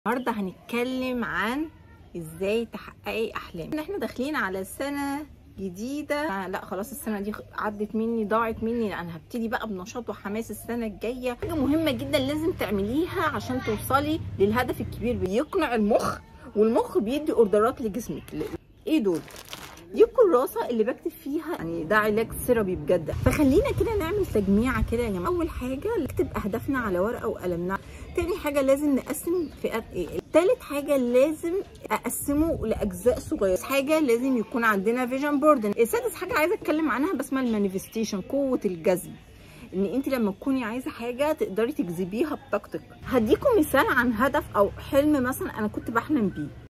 النهارده هنتكلم عن ازاي تحققي احلامك. احنا داخلين على سنه جديده. لا خلاص السنه دي عدت مني، ضاعت مني. لا انا هبتدي بقى بنشاط وحماس السنه الجايه. حاجه مهمه جدا لازم تعمليها عشان توصلي للهدف الكبير. بيقنع المخ، والمخ بيدي اوردرات لجسمك. ايه دول؟ دي الكراسه اللي بكتب فيها، يعني ده علاج سيرابي بجد. فخلينا كده نعمل تجميعه كده يا جماعه. اول حاجه نكتب اهدافنا على ورقه وقلم. تاني حاجه لازم نقسم فئات ايه. تالت حاجه لازم اقسمه لاجزاء صغيره. حاجه لازم يكون عندنا فيجن بورد. سادس حاجه عايزه اتكلم عنها بس اسمها المانيفستيشن، قوه الجذب. ان انت لما تكوني عايزه حاجه تقدري تجذبيها بطاقتك. هديكم مثال عن هدف او حلم مثلا انا كنت بحلم بيه.